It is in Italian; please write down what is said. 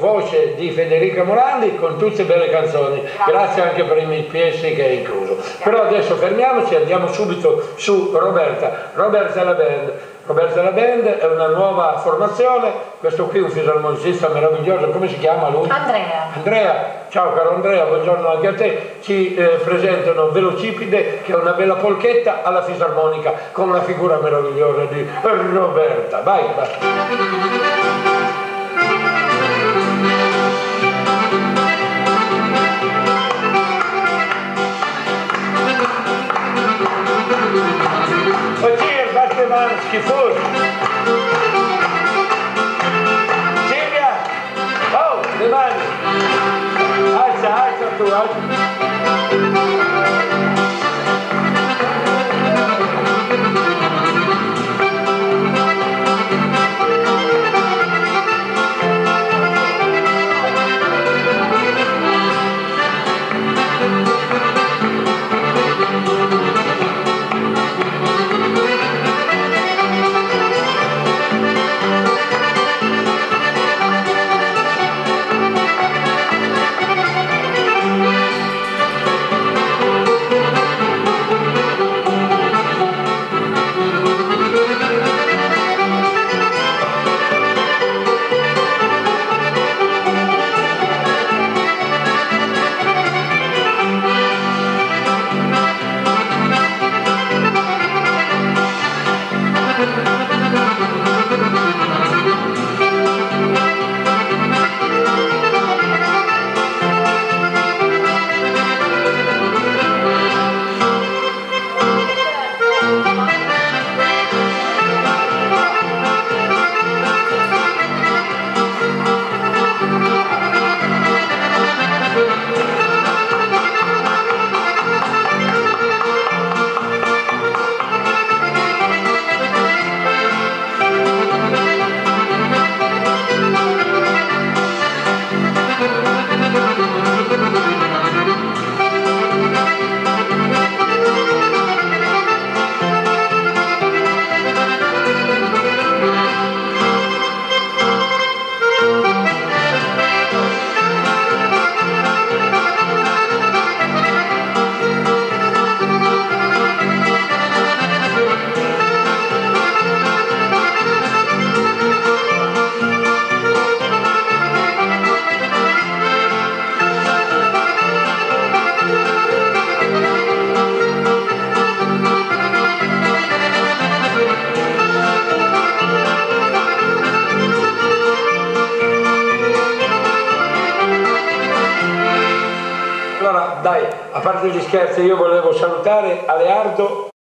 Voce di Federica Morandi con tutte belle canzoni, grazie anche per i miei PS che è incluso. Però adesso fermiamoci e andiamo subito su Roberta la Band. Roberta la Band è una nuova formazione, questo qui è un fisarmonicista meraviglioso, come si chiama lui? Andrea, ciao caro Andrea, buongiorno anche a te. Ci presentano Velocipede, che è una bella polchetta alla fisarmonica con una figura meravigliosa di Roberta. Vai. Schifoso. Silvia, oh, le mani, alza tu, alza. Allora, dai, a parte gli scherzi, io volevo salutare Aleardo